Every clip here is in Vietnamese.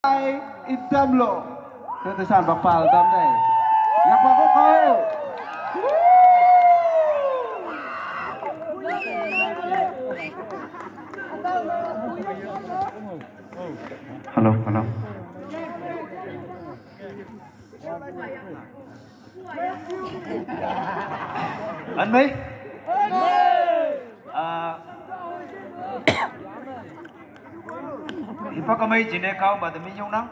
in Tamlu, tetesan Bapak Tamde, yang bagus kau. Halo, halo. Anh Mỹ. Ipa kami jine kau pada minyong nang.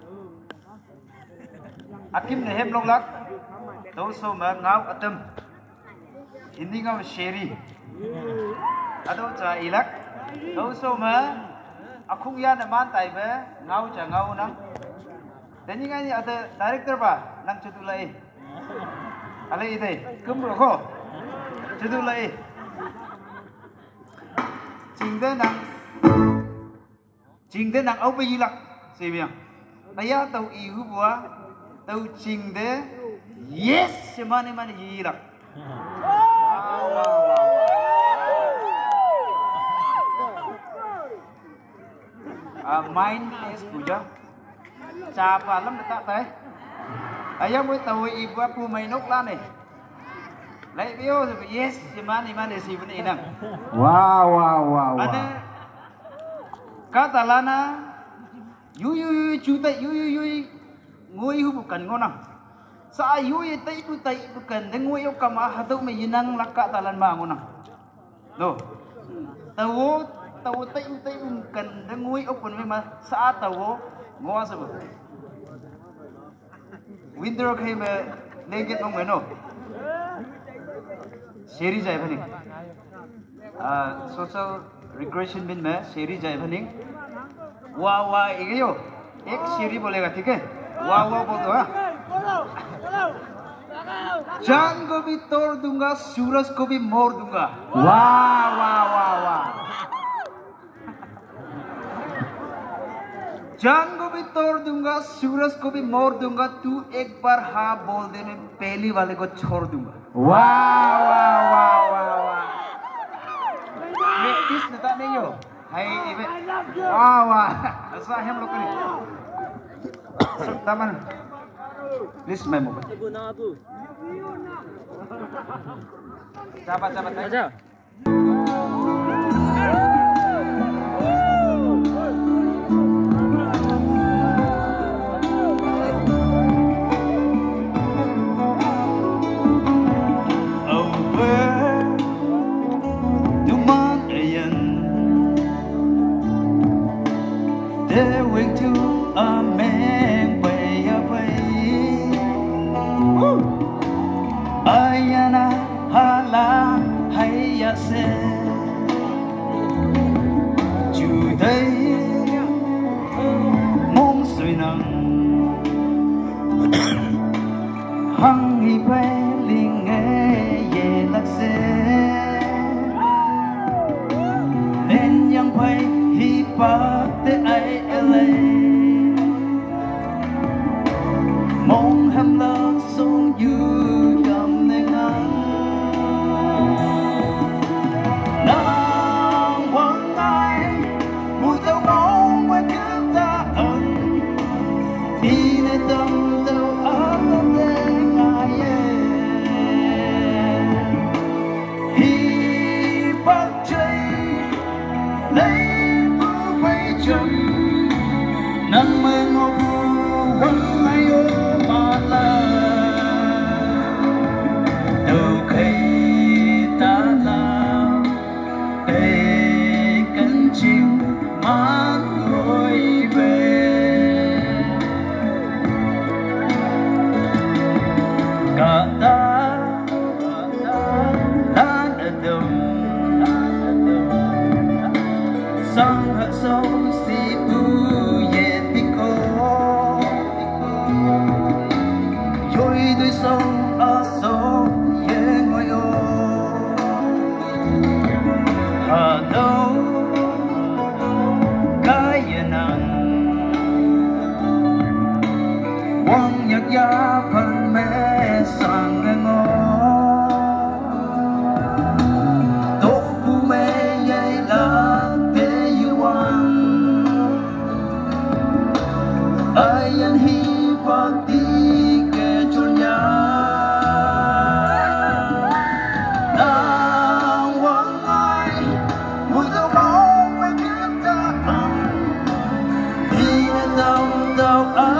Akim ne hem long lak. Tau so ma ngau atem. Ini ngau sheri. Atau cha ilak. Tau so ma akung ya na man tai be ngau cha ngau nang. Dan ini kan ada director ba nang Jubilee. Alai ite kum ro ko. Jubilee. Chính thế nàng ấu bây lắc gì miệng bây giờ tàu yêu bùa tàu chính thế yes mà gì lắc mindfulness puja siapa lắm tak teh ayah mau tàu yêu bùa pu mày nốc lan này lấy bio rồi yes mà gì bên này nè wow ada kata lana yu cuta yu ngui hu bukan ngonang sa yu tai bukan dan ngui kam hadu me yinang lakka talan ma ngonang lo tawo tai bukan dan ngui open me ma sa tawo ngoa sa winter khai me leget mong meno seri jai bani social regression bin में शेरी जाए बनिंग वाह ये यो एक शेरी बोलेगा ठीक है वाह बोल दो चांद को भी तोड़ दूंगा सूरज को भी मोड़ दूंगा वाह चांद को भी तोड़ दूंगा सूरज को भी मोड़ दूंगा तू एक बार हाँ बोल दे मैं पहली वाले को छोड़ दूंगा वाह This neta niyo, hai ibe, wow, asa hem lokal ni, taman, list memo. Capat aja. Going to a man way away. Ayana hala hayase. Today, mong suy nang hăng hi bay linh nghe ye lạc se. Nên yang bay hi ba te ai mong ham la song yu yam ne ngang nang wang ai mùi tao mong qua kiếm ta ẩn đi nơi tâm tao ấm tâm đê ngài hi bắt chay lấy bữa vây chân nắng mơ ngô quăng ai ôm đầu ơi